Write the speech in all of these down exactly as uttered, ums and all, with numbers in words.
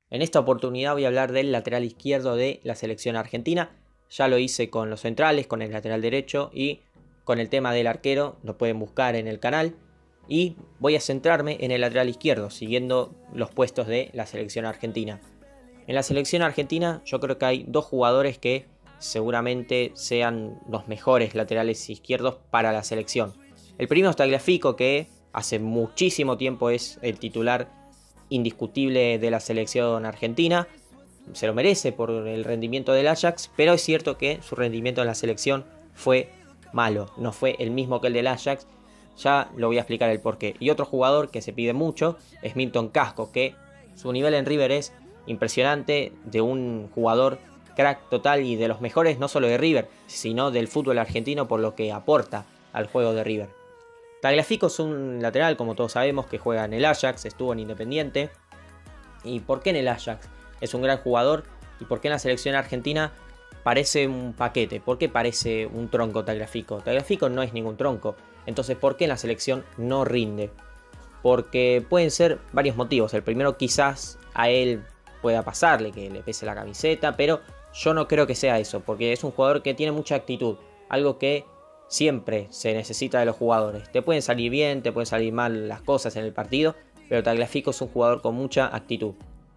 En esta oportunidad voy a hablar del lateral izquierdo de la selección argentina. Ya lo hice con los centrales, con el lateral derecho y con el tema del arquero. Lo pueden buscar en el canal. Y voy a centrarme en el lateral izquierdo, siguiendo los puestos de la selección argentina. En la selección argentina yo creo que hay dos jugadores que seguramente sean los mejores laterales izquierdos para la selección. El primero es Tagliafico, que hace muchísimo tiempo es el titular indiscutible de la selección argentina. Se lo merece por el rendimiento del Ajax, pero es cierto que su rendimiento en la selección fue malo, no fue el mismo que el del Ajax. Ya lo voy a explicar el porqué. Y otro jugador que se pide mucho es Milton Casco, que su nivel en River es impresionante, de un jugador crack total y de los mejores no solo de River, sino del fútbol argentino por lo que aporta al juego de River. Tagliafico es un lateral, como todos sabemos, que juega en el Ajax, estuvo en Independiente. ¿Y por qué en el Ajax? Es un gran jugador. ¿Y por qué en la selección argentina parece un paquete? ¿Por qué parece un tronco Tagliafico? Tagliafico no es ningún tronco. Entonces, ¿por qué en la selección no rinde? Porque pueden ser varios motivos. El primero, quizás a él pueda pasarle, que le pese la camiseta, pero yo no creo que sea eso, porque es un jugador que tiene mucha actitud, algo que siempre se necesita de los jugadores. Te pueden salir bien, te pueden salir mal las cosas en el partido, pero Tagliafico es un jugador con mucha actitud.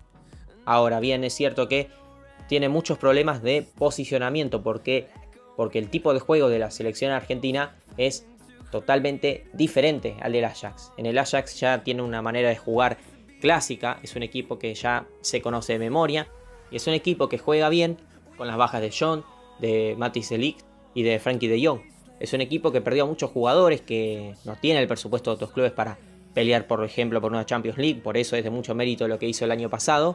Ahora bien, es cierto que tiene muchos problemas de posicionamiento, porque, porque el tipo de juego de la selección argentina es totalmente diferente al del Ajax. En el Ajax ya tiene una manera de jugar clásica, es un equipo que ya se conoce de memoria, y es un equipo que juega bien con las bajas de John, de Matthijs de Ligt y de Frenkie de Jong. Es un equipo que perdió a muchos jugadores, que no tiene el presupuesto de otros clubes para pelear, por ejemplo, por una Champions League. Por eso es de mucho mérito lo que hizo el año pasado.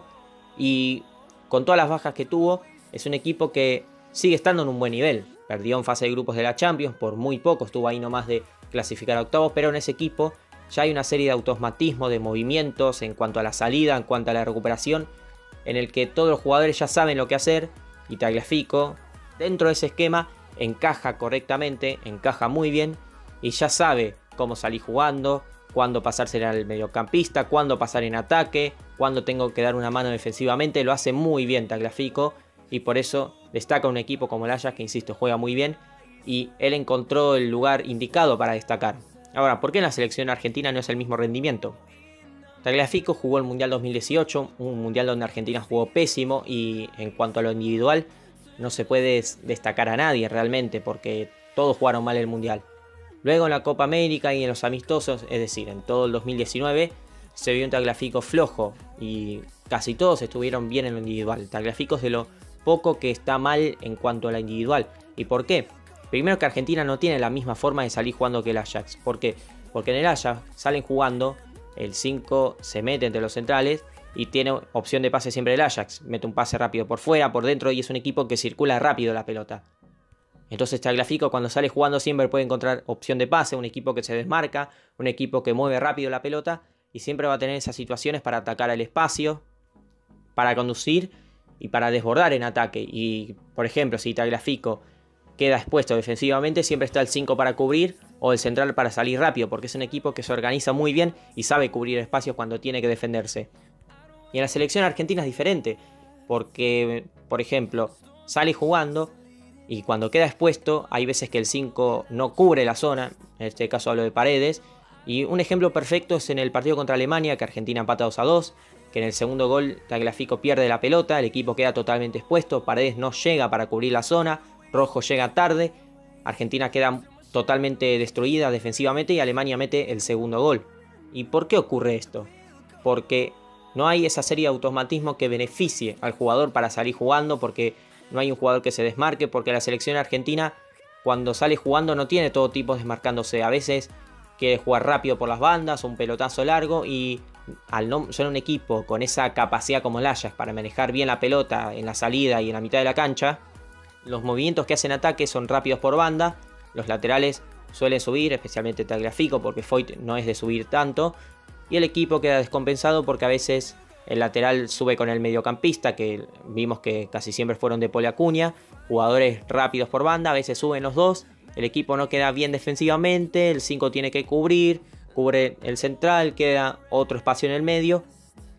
Y con todas las bajas que tuvo, es un equipo que sigue estando en un buen nivel. Perdió en fase de grupos de la Champions, por muy poco estuvo ahí nomás de clasificar a octavos, pero en ese equipo ya hay una serie de automatismos, de movimientos en cuanto a la salida, en cuanto a la recuperación, en el que todos los jugadores ya saben lo que hacer, y Tagliafico, dentro de ese esquema, encaja correctamente, encaja muy bien, y ya sabe cómo salir jugando, cuándo pasarse al mediocampista, cuándo pasar en ataque, cuándo tengo que dar una mano defensivamente. Lo hace muy bien Tagliafico, y por eso destaca un equipo como el Ajax, que insisto, juega muy bien, y él encontró el lugar indicado para destacar. Ahora, ¿por qué en la selección argentina no es el mismo rendimiento? Tagliafico jugó el Mundial dos mil dieciocho, un Mundial donde Argentina jugó pésimo, y en cuanto a lo individual no se puede destacar a nadie realmente, porque todos jugaron mal el Mundial. Luego en la Copa América y en los amistosos, es decir, en todo el dos mil diecinueve, se vio un Tagliafico flojo y casi todos estuvieron bien en lo individual. Tagliafico es de lo poco que está mal en cuanto a la individual. ¿Y por qué? Primero, que Argentina no tiene la misma forma de salir jugando que el Ajax. ¿Por qué? Porque en el Ajax salen jugando, el cinco se mete entre los centrales y tiene opción de pase siempre el Ajax. Mete un pase rápido por fuera, por dentro, y es un equipo que circula rápido la pelota. Entonces Tagliafico, cuando sale jugando, siempre puede encontrar opción de pase, un equipo que se desmarca, un equipo que mueve rápido la pelota, y siempre va a tener esas situaciones para atacar el espacio, para conducir y para desbordar en ataque. Y por ejemplo, si Tagliafico queda expuesto defensivamente, siempre está el cinco para cubrir o el central para salir rápido, porque es un equipo que se organiza muy bien y sabe cubrir espacios cuando tiene que defenderse. Y en la selección argentina es diferente, porque, por ejemplo, sale jugando y cuando queda expuesto, hay veces que el cinco no cubre la zona, en este caso hablo de Paredes, y un ejemplo perfecto es en el partido contra Alemania, que Argentina empata dos a dos, que en el segundo gol Tagliafico pierde la pelota, el equipo queda totalmente expuesto, Paredes no llega para cubrir la zona, Rojo llega tarde, Argentina queda totalmente destruida defensivamente y Alemania mete el segundo gol. ¿Y por qué ocurre esto? Porque no hay esa serie de automatismo que beneficie al jugador para salir jugando, porque no hay un jugador que se desmarque, porque la selección argentina cuando sale jugando no tiene todo tipo desmarcándose. A veces quiere jugar rápido por las bandas o un pelotazo largo, y al no ser un equipo con esa capacidad como el Ajax para manejar bien la pelota en la salida y en la mitad de la cancha, los movimientos que hacen ataque son rápidos por banda, los laterales suelen subir, especialmente Tagliafico, porque Foyt no es de subir tanto, y el equipo queda descompensado porque a veces el lateral sube con el mediocampista, que vimos que casi siempre fueron de Poli Acuña, jugadores rápidos por banda, a veces suben los dos, el equipo no queda bien defensivamente, el cinco tiene que cubrir, cubre el central, queda otro espacio en el medio,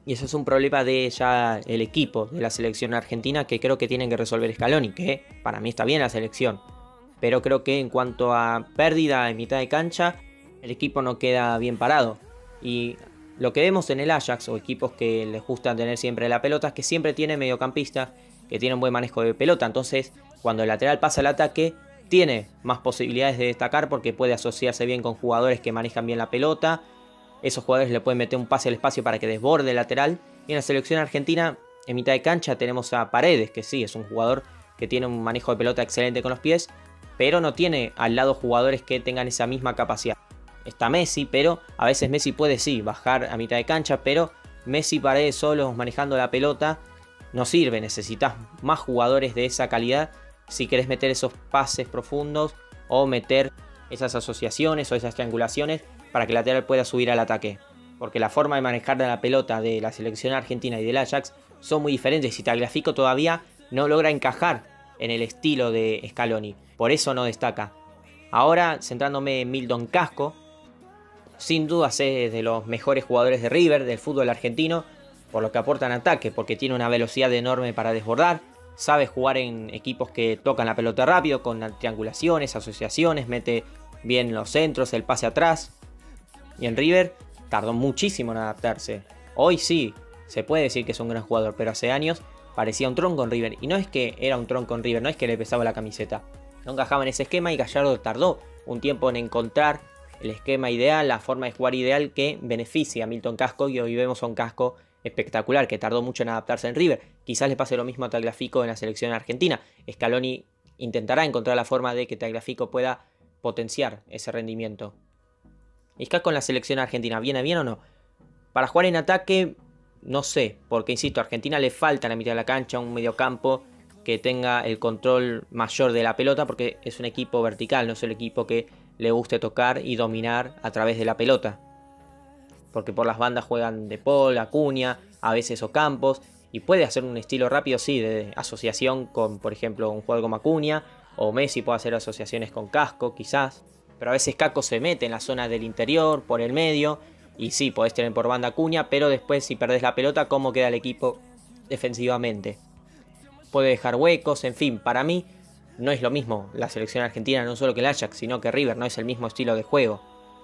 Y eso es un problema de ya el equipo de la selección argentina, que creo que tienen que resolver Scaloni, que para mí está bien la selección. Pero creo que en cuanto a pérdida en mitad de cancha, el equipo no queda bien parado. Y lo que vemos en el Ajax, o equipos que les gusta tener siempre la pelota, es que siempre tienen mediocampistas que tienen buen manejo de pelota. Entonces, cuando el lateral pasa al ataque, tiene más posibilidades de destacar porque puede asociarse bien con jugadores que manejan bien la pelota. Esos jugadores le pueden meter un pase al espacio para que desborde el lateral. Y en la selección argentina, en mitad de cancha, tenemos a Paredes, que sí, es un jugador que tiene un manejo de pelota excelente con los pies, pero no tiene al lado jugadores que tengan esa misma capacidad. Está Messi, pero a veces Messi puede sí bajar a mitad de cancha, pero Messi, Paredes solos manejando la pelota no sirve. Necesitas más jugadores de esa calidad si querés meter esos pases profundos o meter esas asociaciones o esas triangulaciones para que el lateral pueda subir al ataque. Porque la forma de manejar la pelota de la selección argentina y del Ajax son muy diferentes y Tagliafico todavía no logra encajar en el estilo de Scaloni. Por eso no destaca. Ahora, centrándome en Milton Casco, sin duda es de los mejores jugadores de River, del fútbol argentino, por lo que aporta en ataque, porque tiene una velocidad enorme para desbordar, sabe jugar en equipos que tocan la pelota rápido, con triangulaciones, asociaciones, mete bien los centros, el pase atrás. Y en River tardó muchísimo en adaptarse. Hoy sí, se puede decir que es un gran jugador, pero hace años parecía un tronco en River. Y no es que era un tronco en River, no es que le pesaba la camiseta. No encajaba en ese esquema y Gallardo tardó un tiempo en encontrar el esquema ideal, la forma de jugar ideal que beneficie a Milton Casco. Y hoy vemos a un Casco espectacular que tardó mucho en adaptarse en River. Quizás le pase lo mismo a Tagliafico en la selección argentina. Scaloni intentará encontrar la forma de que Tagliafico pueda potenciar ese rendimiento. ¿Y Casco en la selección argentina viene bien o no? Para jugar en ataque, no sé, porque insisto, a Argentina le falta en la mitad de la cancha un mediocampo que tenga el control mayor de la pelota, porque es un equipo vertical, no es el equipo que le guste tocar y dominar a través de la pelota. Porque por las bandas juegan De Paul, Acuña, a veces Ocampos, y puede hacer un estilo rápido, sí, de asociación con, por ejemplo, un jugador como Acuña, o Messi puede hacer asociaciones con Casco, quizás. Pero a veces Casco se mete en la zona del interior, por el medio, y sí, podés tener por banda Acuña, pero después si perdés la pelota, ¿cómo queda el equipo defensivamente? Puede dejar huecos, en fin, para mí no es lo mismo la selección argentina, no solo que el Ajax, sino que River, no es el mismo estilo de juego.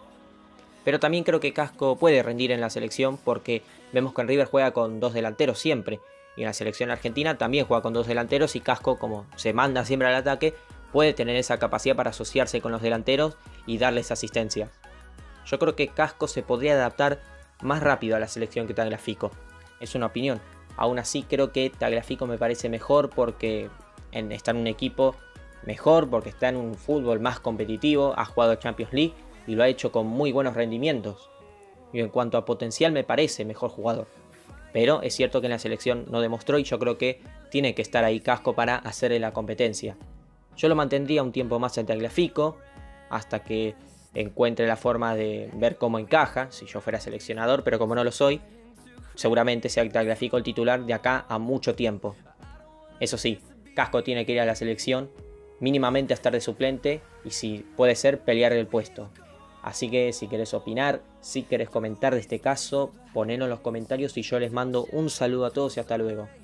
Pero también creo que Casco puede rendir en la selección porque vemos que en River juega con dos delanteros siempre. Y en la selección argentina también juega con dos delanteros y Casco, como se manda siempre al ataque, puede tener esa capacidad para asociarse con los delanteros y darles asistencia. Yo creo que Casco se podría adaptar más rápido a la selección que Tagliafico. Es una opinión. Aún así creo que Tagliafico me parece mejor porque está en un equipo mejor, porque está en un fútbol más competitivo, ha jugado Champions League y lo ha hecho con muy buenos rendimientos. Y en cuanto a potencial me parece mejor jugador. Pero es cierto que en la selección no demostró y yo creo que tiene que estar ahí Casco para hacerle la competencia. Yo lo mantendría un tiempo más en Tagliafico hasta que encuentre la forma de ver cómo encaja, si yo fuera seleccionador, pero como no lo soy, seguramente sea Tagliafico el titular de acá a mucho tiempo. Eso sí, Casco tiene que ir a la selección, mínimamente a estar de suplente y si puede ser pelear el puesto. Así que si querés opinar, si querés comentar de este caso, ponelo en los comentarios y yo les mando un saludo a todos y hasta luego.